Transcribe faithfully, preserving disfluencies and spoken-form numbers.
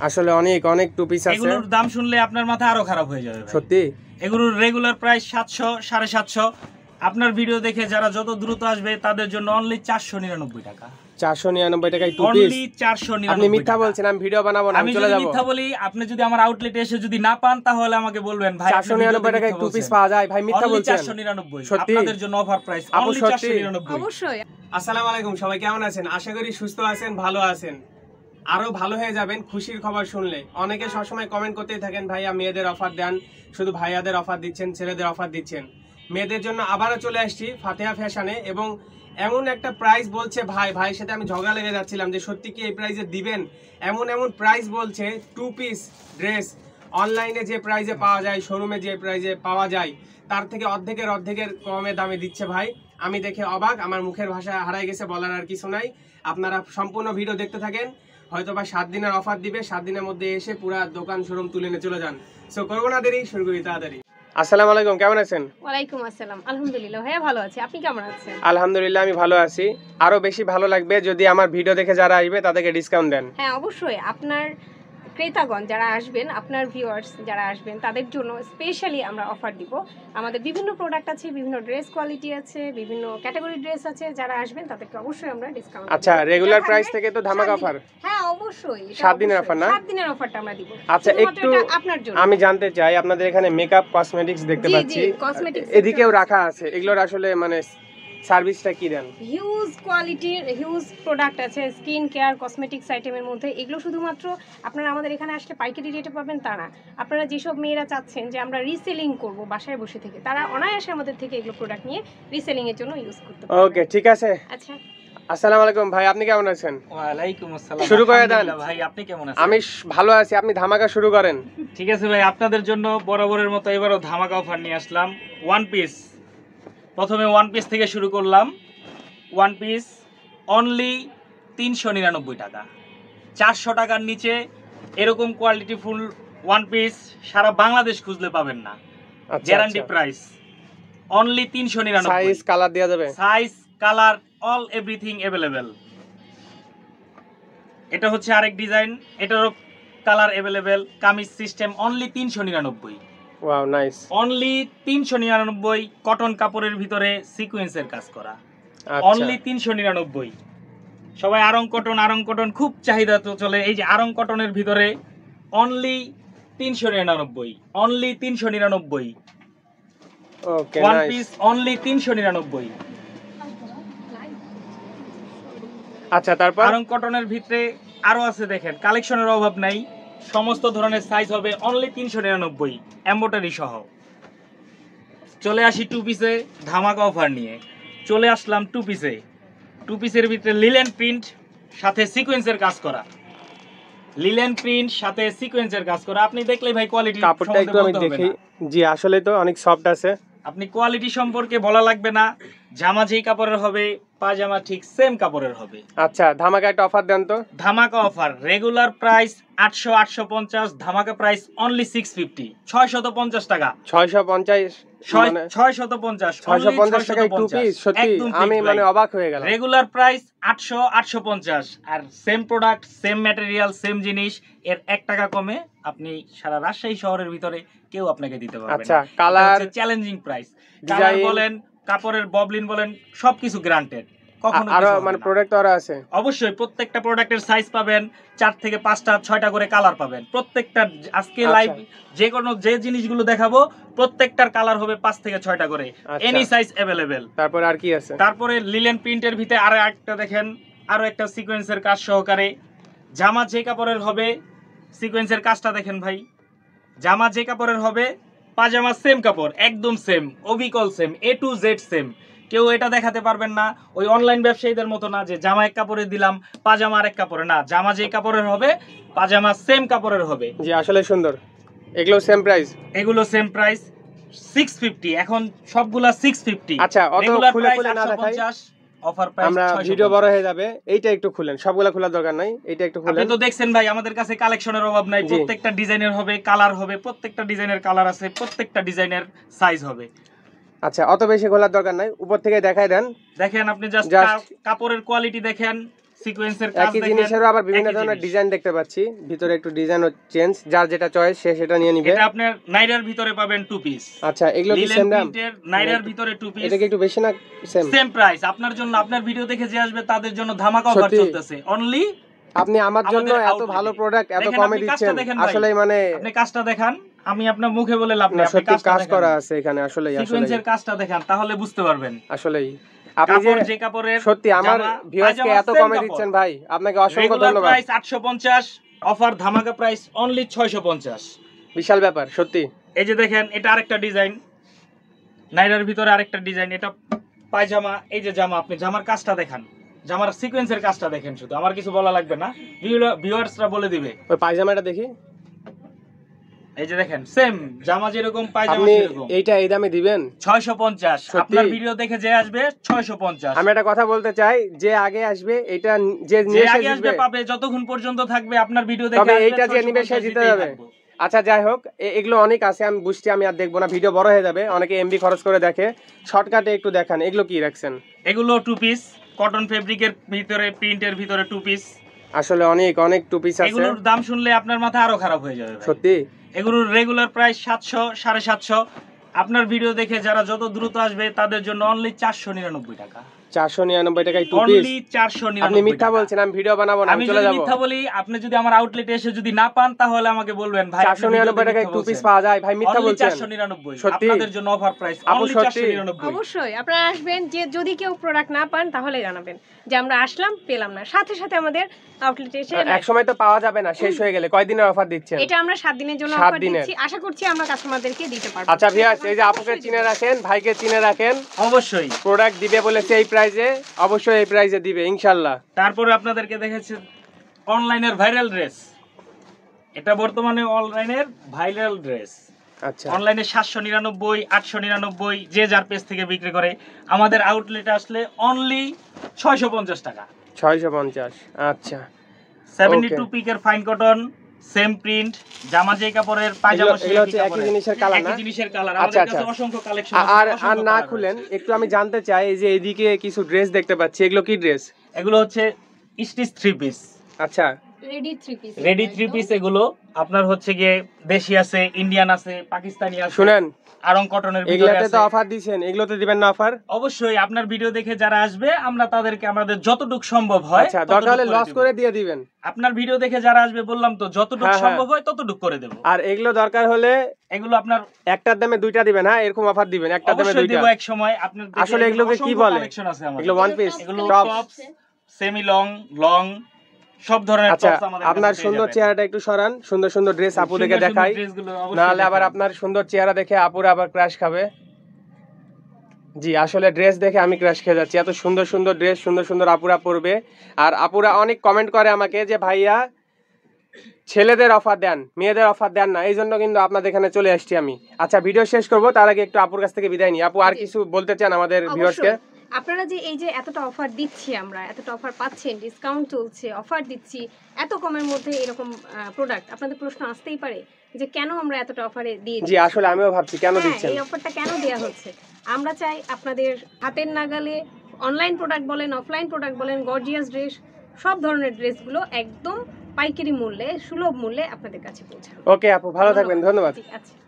আসলে অনেক অনেক টু পিস আছে। এগুলোর দাম শুনলে আপনার মাথা আরো খারাপ হয়ে যাবে ভাই। সত্যি এগুলোর রেগুলার প্রাইস সাতশো সাড়ে সাতশো। আপনার ভিডিও দেখে যারা যত দ্রুত আসবে তাদের জন্য অনলি চারশো নিরানব্বই টাকা। চারশো নিরানব্বই টাকায় টু পিস। অনলি চারশো নিরানব্বই। আপনি মিথ্যা বলছেন, আমি ভিডিও বানাবো না, আমি চলে যাব। আমি মিথ্যা বলি, আপনি যদি আমার আউটলেটে এসে যদি না পান তাহলে আমাকে বলবেন ভাই চারশো নিরানব্বই টাকায় টু পিস পাওয়া যায়। ভাই মিথ্যা বলছেন। চারশো নিরানব্বই আপনাদের জন্য অফার প্রাইস অনলি চারশো নিরানব্বই। অবশ্যই। আসসালামু আলাইকুম, সবাই কেমন আছেন? আশা করি সুস্থ আছেন, ভালো আছেন। আরো ভালো হয়ে যাবেন খুশির খবর শুনলে। অনেকে সবসময় কমেন্ট করতেই থাকেন, ভাইয়া মেয়েদের অফার দেন, শুধু ভাইয়াদের অফার দিচ্ছেন, ছেলেদের অফার দিচ্ছেন। মেয়েদের জন্য আবারও চলে আসছি ফাতেহা ফ্যাশনে, এবং এমন একটা প্রাইস বলছে ভাই ভাইয়ের সাথে আমি ঝগড়া লেগে যাচ্ছিলাম যে সত্যি কি এই প্রাইসে দিবেন। এমন এমন প্রাইস বলছে, টু পিস ড্রেস অনলাইনে যে প্রাইসে পাওয়া যায়, শোরুমে যে প্রাইসে পাওয়া যায় তার থেকে অর্ধেকের অর্ধেকের কমে দামে দিচ্ছে ভাই। আমি দেখে অবাক, আমার মুখের ভাষা হারাই গেছে, বলার আর কিছু নাই। আপনারা সম্পূর্ণ ভিডিও দেখতে থাকেন, হয়তো বা সাত দিনের অফার দিবে, সাত দিনের মধ্যে এসে পুরো দোকান শোরুম তুলে নিয়ে চলে যান। সো করবো না দেরি, শুরু করি তাড়াতাড়ি। আসসালামু আলাইকুম, কেমন আছেন? ওয়ালাইকুম আসসালাম, আলহামদুলিল্লাহ ভাইয়া ভালো আছি, আপনি কেমন আছেন? আলহামদুলিল্লাহ আমি ভালো আছি। আরো বেশি ভালো লাগবে যদি আমার ভিডিও দেখে যারা আসবে তাদেরকে ডিসকাউন্ট দেন। হ্যাঁ অবশ্যই, আপনার ক্রেতাগণ যারা আসবেন, আপনার ভিউয়ার্স যারা আসবেন তাদের জন্য স্পেশালি আমরা অফার দিব। আমাদের বিভিন্ন প্রোডাক্ট আছে, বিভিন্ন ড্রেস কোয়ালিটি আছে, বিভিন্ন ক্যাটাগরি ড্রেস আছে, যারা আসবেন তাদেরকে অবশ্যই আমরা ডিসকাউন্ট। আচ্ছা, রেগুলার প্রাইস থেকে তো ধামাকা অফার। হ্যাঁ অবশ্যই, সাত দিনের অফার না? সাত দিনের অফারটা আমরা দিব। আচ্ছা, একটু আপনার জন্য আমি জানতে চাই, আপনাদের এখানে মেকআপ কসমেটিক্স দেখতে পাচ্ছি, এদিকেও রাখা আছে, এগুলোর আসলে মানে সার্ভিসটা কি দেন? হিউজ কোয়ালিটির হিউজ প্রোডাক্ট আছে স্কিন কেয়ার কসমেটিক্স আইটেমের মধ্যে। এগুলো শুধুমাত্র আপনারা আমাদের এখানে আসলে পাইকারি রেটে পাবেন তা না, আপনারা যেসব মেয়েরা চাচ্ছেন যে আমরা রিসেলিং করব বাসায় বসে থেকে, তারা অনায়াসে আমাদের থেকে এগুলো প্রোডাক্ট নিয়ে রিসেলিং এর জন্য ইউজ করতে পারবেন। ওকে, ঠিক আছে। আচ্ছা, আসসালামু আলাইকুম ভাই, আপনি কেমন আছেন? ওয়ালাইকুম আসসালাম। শুরু করে দেন ভাই, আপনি কেমন আছেন? আমি ভালো আছি, আপনি ধামাকা শুরু করেন। ঠিক আছে ভাই, আপনাদের জন্য বরাবরের মতো এবারও ধামাকা অফার নিয়ে আসলাম। ওয়ান পিস, প্রথমে ওয়ান পিস থেকে শুরু করলাম। ওয়ান পিস অনলি তিনশো নিরানব্বই টাকা। চারশো টাকার নিচে এরকম কোয়ালিটি ফুল ওয়ান পিস সারা বাংলাদেশ খুঁজলে পাবেন না। গ্যারান্টি প্রাইস অনলি তিনশো নিরানব্বই। সাইজ কালার দেওয়া যাবে? Size colour all everything available. এটা হচ্ছে আরেক ডিজাইন, এটারও colour available. Kameez system only তিনশো নিরানব্বই। Wow nice. অনলি তিনশো নিরানব্বই। কটন কাপড়ের ভিতরে সিকোয়েন্সের কাজ করা, অনলি তিনশো নিরানব্বই। সবাই আরং কটন আরং কটন খুব চাহিদা তো চলে, এই যে আরং কটনের ভিতরে অনলি তিনশো নিরানব্বই। অনলি তিনশো নিরানব্বই। ওকে, ওয়ান পিস অনলি তিনশো নিরানব্বই। আচ্ছা, তারপর আরং কটনের ভিতরে আরো আছে, দেখেন কালেকশনের অভাব নাই, সমস্ত ধরনের সাইজ হবে অনলি তিনশো নিরানব্বই এমব্রয়ডারি সহ। চলে আসি টু পিসে ধামাকা অফার নিয়ে। চলে আসলাম টু পিসে। টু পিসের ভিতরে লিলেন প্রিন্ট সাথে সিকোয়েন্সের কাজ করা, লিলেন প্রিন্ট সাথে সিকোয়েন্সের কাজ করা। আপনি দেখলে ভাই কোয়ালিটি কাপড়টা একটু আমি দেখি। জি, আসলে তো অনেক সফট আছে। আপনি কোয়ালিটি সম্পর্কে বলা লাগবে না, জামা যেই কাপড়ের হবে পাজামা ঠিক সেম কাপড়ের হবে। আচ্ছা, ধামাকা একটা অফার দেন তো। ধামাকা অফার, রেগুলার প্রাইস আটশো আটশো পঞ্চাশ, ধামাকা প্রাইস অনলি সিক্স ফিফটি, ছয়শত পঞ্চাশ টাকা। ছয়শো পঞ্চাশ ছয়শত পঞ্চাশ ছয়শো পঞ্চাশ টাকায় টু পিস, সত্যি আমি মানে অবাক হয়ে গেলাম। রেগুলার প্রাইস আটশো আটশো পঞ্চাশ, আর same product same material same জিনিস, এর এক টাকা কমে আপনি সারা রাজশাহী শহরের ভিতরে কেউ আপনাকে দিতে পারবে না। আচ্ছা, কালার চ্যালেঞ্জিং প্রাইস, কালার বলেন কাপড়ের ববলিন বলেন সবকিছু গ্যারান্টেড। কখনো আরো মানে প্রোডাক্ট আরো আছে? অবশ্যই, প্রত্যেকটা প্রোডাক্টের সাইজ পাবেন, চার থেকে পাঁচটা ছয়টা করে কালার পাবেন প্রত্যেকটা। আজকে লাইভ যে কোনো যে জিনিসগুলো দেখাবো প্রত্যেকটার কালার হবে পাঁচ থেকে ছয়টা করে, এনি সাইজ অ্যাভেলেবেল। তারপর আর কি আছে? তারপরে লিলেন প্রিন্টের ভিতরে আরো একটা দেখেন, আরো একটা সিকোয়েন্সের কাজ সহকারে। জামা যে কাপড়ের হবে সিকোয়েন্সের কাজটা দেখেন ভাই, জামা যে কাপড়ের হবে পাজামা সেম কাপড়, একদম সেম, অবিকল same, A to Z same. কেউ এটা দেখাতে পারবেন না ওই অনলাইন ব্যবসায়ীদের মতো না যে জামা এক কাপড়ে দিলাম পাজামা আরেক কাপড়ে, না, জামা যে কাপড়ের হবে পাজামা সেম কাপড়ের হবে। জি, আসলে সুন্দর। এগুলো সেম প্রাইস? এগুলো সেম প্রাইস সিক্স ফিফটি, এখন সবগুলা সিক্স ফিফটি। আচ্ছা, অত খুলে খুলে না দেখাই, অফার প্রাইস আমরা ভিডিও বড় হয়ে যাবে। এইটা একটু খুলেন, সবগুলা খোলার দরকার নাই, এইটা একটু খুলেন। আপনি তো দেখছেন ভাই আমাদের কাছে কালেকশনের অভাব নাই, প্রত্যেকটা ডিজাইনের হবে কালার হবে, প্রত্যেকটা ডিজাইনের কালার আছে, প্রত্যেকটা ডিজাইনের সাইজ হবে। আচ্ছা, অত বেশি খোলার দরকার নাই, উপর থেকে দেখাই দেন। দেখেন আপনি জাস্ট কাপড়ের কোয়ালিটি দেখেন, সিকোয়েন্সের কাজ একই দেখেন, জিনিসেরও আবার বিভিন্ন একই ধরনের জিনিস। ডিজাইন দেখতে পাচ্ছি, ভিতরে একটু ডিজাইন চেঞ্জ, যার যেটা চয়েস সে সেটা নিয়ে নিবে। এটা আপনার নাইরার ভিতরে পাবেন টু পিস। আচ্ছা, এগুলো কি লিলেন সেম দাম? প্রিন্টের নাইরার ভিতরে টু পিস। এটা কি একটু বেশি না সেম? Same price. আপনার জন্য, আপনার ভিডিও দেখে যে আসবে তাদের জন্য ধামাকা অফার সত্যি? চলতেছে। অনলি আপনি আমার জন্য আমাদের এত outlet ভালো এ। প্রোডাক্ট এত দেখেন, কমে আপনি কাজটা দিচ্ছেন, দেখেন ভাই। আসলে মানে আপনি কাজটা দেখান, আমি আপনার মুখে বলে লাভ না, নেই, আপনি সত্যি কাজটা কাজ দেখান। করা আছে এখানে, আসলেই আসলেই সিকোয়েন্সের কাজটা দেখান, তাহলে বুঝতে পারবেন। আসলেই আপনি যে কাপড় যে কাপড়ের সত্যি আমার জামা, ভিউয়ার্সকে পায়জামা এত same কমে কাপড়। দিচ্ছেন ভাই, আপনাকে অসংখ্য রেগুলার ধন্যবাদ। প্রাইস আটশো পঞ্চাশ, অফার ধামাকা প্রাইস অনলি ছয়শো পঞ্চাশ। বিশাল ব্যাপার সত্যি। এই যে দেখেন, এটা আরেকটা ডিজাইন, নাইরার ভিতরে আরেকটা ডিজাইন, এটা পায়জামা। এই যে জামা, আপনি জামার কাজটা দেখান, জামার সিকোয়েন্সের কাজটা দেখেন, শুধু আমার কিছু বলা লাগবে না, ভিউয়ার্সরা বলে দিবে। ওই পায়জামাটা দেখি। এই যে দেখেন, সেম জামা যেরকম পায়জামা আপনি সেরকম। এইটা এই দামে দিবেন? ছয়শো পঞ্চাশ। সত্যি? আপনার ভিডিও দেখে যে আসবে ছয়শো পঞ্চাশ। আমি একটা কথা বলতে চাই, যে আগে আসবে এটা যে যে নিয়ে এসে আগে আসবে জিতবে, পাবে, যতক্ষণ পর্যন্ত থাকবে আপনার ভিডিও দেখে তবে আসবে, এইটা যে নিবে সে ছয়শো পঞ্চাশ জিতে দিতেই যাবে। থাকবো। আচ্ছা যাই হোক, এ- এগুলো অনেক আছে, আমি বুঝছি, আমি আর দেখবো না, ভিডিও বড় হয়ে যাবে, অনেকে এমবি খরচ করে দেখে। শর্টকাটে একটু দেখান, এগুলো কি রাখছেন? এগুলো টু পিস, কটন ফেব্রিকের ভিতরে, প্রিন্টের ভিতরে টু পিস। আসলে অনেক অনেক টু পিস আছে, এগুলোর দাম শুনলে আপনার মাথা আরো খারাপ হয়ে যাবে ভাই। সত্যি। এগুলোর রেগুলার প্রাইস সাতশো, সাড়ে সাতশো। আপনার ভিডিও দেখে যারা যত দ্রুত আসবে তাদের জন্য অনলি চারশো নিরানব্বই টাকা। চারশো নিরানব্বই টাকায় টু পিস? অনলি চারশো আপনি নিরানব্বই মিথ্যা টাকা। বলছেন, আমি ভিডিও বানাবো না, আমি আমি চলে যদি যাবো। মিথ্যা বলি, আপনি যদি আমার আউটলেটে এসে যদি না পান, তাহলে আমাকে বলবেন ভাই চারশো নিরানব্বই টাকায় টু পিস পাওয়া যায় ভাই? মিথ্যা বলছেন। চারশো নিরানব্বই সত্যি? আপনাদের জন্য অফার প্রাইস আপু, অনলি সত্যি? চারশো নিরানব্বই। অবশ্যই আপনারা আসবেন, যে যদি কেউ প্রোডাক্ট না পান তাহলে জানাবেন যে আমরা আসলাম পেলাম না, সাথে সাথে আমাদের আউটলেটে এসে এক সময় তো পাওয়া যাবে না, শেষ হয়ে গেলে কয়দিনের অফার দিচ্ছেন? এটা আমরা সাত দিনের জন্য সাত অফার দিনের। দিচ্ছি, আশা করছি আমরা কাস্টমারদেরকে দিতে পারবো। আচ্ছা ভিউয়ার্স, এই যে আপুকে চিনে রাখেন, ভাইকে চিনে রাখেন, অবশ্যই। প্রোডাক্ট দিবে বলেছে এই প্রাইজে, অবশ্যই এই প্রাইজে দিবে ইনশাআল্লাহ। তারপরে আপনাদেরকে দেখেছি অনলাইনের ভাইরাল ড্রেস। এটা বর্তমানে অনলাইনের ভাইরাল ড্রেস। আচ্ছা, অনলাইনে সাতশো নিরানব্বই, আটশো নিরানব্বই, যে যার পেজ থেকে বিক্রি করে। আমাদের আউটলেটে আসলে অনলি ছয়শো পঞ্চাশ টাকা। ছয়শো পঞ্চাশ। আচ্ছা, সেভেন্টি টু Okay. পিকের ফাইন কটন, সেম প্রিন্ট, জামা যেই কাপড়ের, পায়জামা এগুলো- সেই এগুলো হচ্ছে একই কাপড়ের। জিনিসের কালার না? একই জিনিসের কালার। আচ্ছা, আমাদের কাছে আচ্ছা। অসংখ্য কালেকশন আ- আর আর না খুলেন, একটু আমি জানতে চাই, এই যে এদিকে কিছু ড্রেস দেখতে পাচ্ছি, এগুলো কি ড্রেস? এগুলো হচ্ছে স্টিচ থ্রি পিস। আচ্ছা, ready three piece. Ready three piece. এগুলো আপনার হচ্ছে গিয়ে দেশি আছে, ইন্ডিয়ান আছে, পাকিস্তানি আছে, শুনেন, আরং কটনের ভিতরে এগুলাতে আছে। তো অফার দিছেন, এগুলোতে দিবেন না অফার? অবশ্যই আপনার ভিডিও দেখে যারা আসবে, আমরা তাদেরকে আমাদের যতটুকু সম্ভব হয় আচ্ছা, ততটুক দরকার হলে করে লস দেব। করে দিয়ে দিবেন। আপনার ভিডিও দেখে যারা আসবে, বললাম তো, যতটুকু হ্যাঁ, হ্যাঁ। সম্ভব হয় ততটুকু করে দেব। আর এগুলো দরকার হলে এগুলো আপনার একটার দামে দুইটা দিবেন, হ্যাঁ এরকম অফার দিবেন, একটার দামে অবশ্যই দুইটা। দেব এক সময়। আপনার দেখে আসলে এগুলোকে কি অসংখ্য বলে? কালেকশন আছে আমাদের। এগুলো ওয়ান পিস, এগুলো top. Tops, semi long, long, সব ধরনের আচ্ছা, টপস আমাদের আপনার কাছে পেয়ে সুন্দর যাবেন। চেহারাটা একটু সরান, সুন্দর সুন্দর ড্রেস আপু দেখে সুন্দর সুন্দর দেখাই, ড্রেসগুলো অবশ্যই নাহলে আবার দেখান। আপনার সুন্দর চেহারা দেখে আপুরা আবার ক্রাশ খাবে। জি, আসলে ড্রেস দেখে আমি ক্রাশ খেয়ে যাচ্ছি, এত সুন্দর সুন্দর ড্রেস সুন্দর সুন্দর আপুরা পরবে। আর আপুরা অনেক কমেন্ট করে আমাকে যে ভাইয়া ছেলেদের অফার দেন, মেয়েদের অফার দেন না, এই জন্য কিন্তু আপনাদের এখানে চলে আসছি আমি। আচ্ছা, ভিডিও শেষ করবো, তার আগে একটু আপুর কাছ থেকে বিদায় নিই। আপু আর কিছু বলতে চান আমাদের ভিউয়ার্সকে? অবশ্যই। আপনারা যে এই যে এতটা অফার দিচ্ছি, আমরা এতটা অফার পাচ্ছেন, ডিসকাউন্ট চলছে, অফার দিচ্ছি, এত কমের মধ্যে এরকম প্রোডাক্ট, আপনাদের প্রশ্ন আসতেই পারে যে কেন আমরা এতটা অফারে দিয়ে জি, আসলে আমিও ভাবছি কেন হ্যাঁ, দিচ্ছেন। এই অফারটা কেন দেয়া হচ্ছে। আমরা চাই আপনাদের হাতের নাগালে অনলাইন প্রোডাক্ট বলেন, অফলাইন প্রোডাক্ট বলেন, গর্জিয়াস ড্রেস, সব ধরনের ড্রেসগুলো একদম পাইকারি মূল্যে, সুলভ মূল্যে আপনাদের কাছে পৌঁছানো। ওকে আপু, ভালো থাকবেন, ধন্যবাদ। ঠিক আছে।